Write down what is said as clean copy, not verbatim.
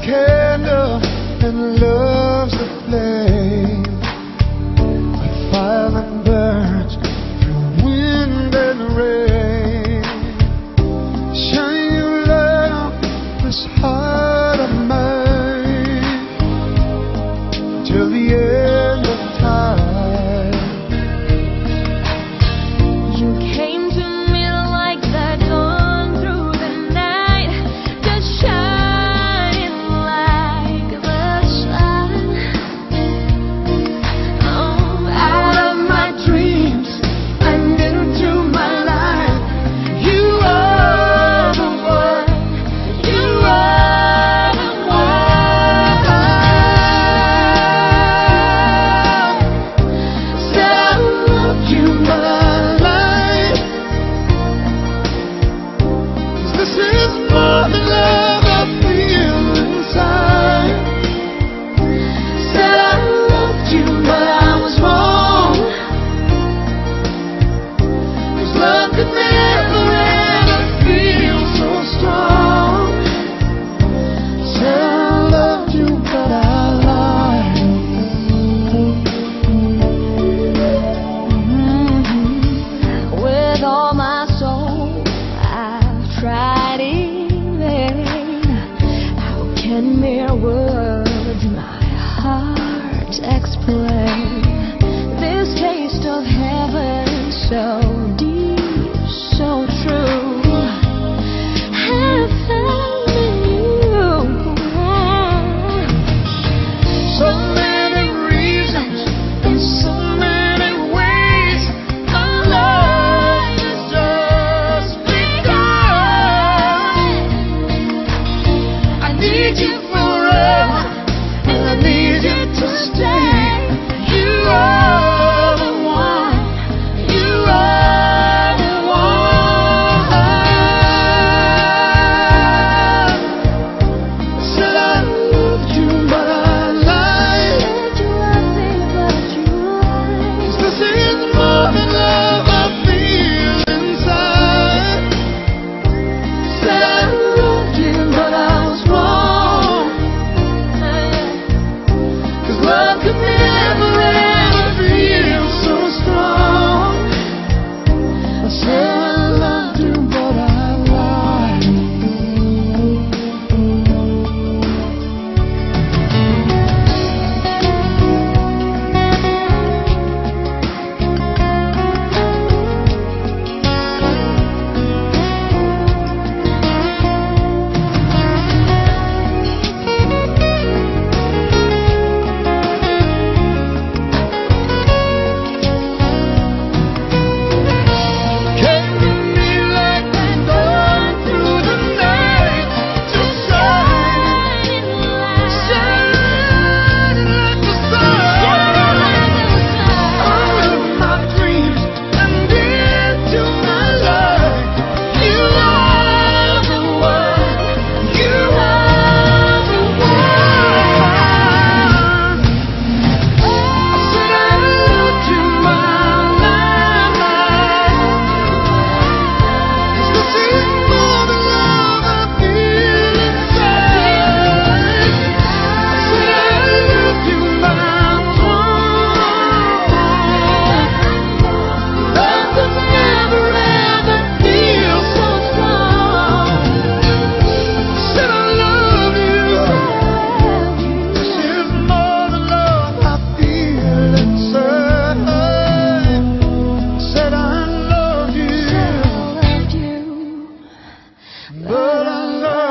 candle and love's the flame. A fire that burns through wind and rain. Shine your light on this heart of mine till the end of time. You came to me like the dawn through the night, just shining like the sun. Oh, out of my dreams and into my life, you are the one, you are the one. Said I loved you, but I lied. 'Cause this is more than love I feel inside. Said I loved you, but I was wrong. 'Cause love could never ever feel so strong. Said I loved you, but I lied. With all my soul, I've tried in vain. How can mere words my heart explain this taste of heaven so deep, so true? Have found in you so many reasons and so many ways. Our love has just begun. I need you forever, and I need you to stay. You are the one, you are the one. Said I loved you, but I lied. Said you loved me, but you lied. 'Cause this is more than love I feel inside. Said I loved you, but I was wrong. 'Cause love could never ever feel so strong. I said I loved you, but I lied. Came to me like the dawn through the night, just shining like the sun. All of my dreams and into my life, you are the one, you are the one. Said I loved you, my life. 'Cause this is more than love I feel inside. Said I loved you, but I was wrong. Love could never ever feel so strong. Said I love you. This is more than love I feel inside. Said I love you, but I love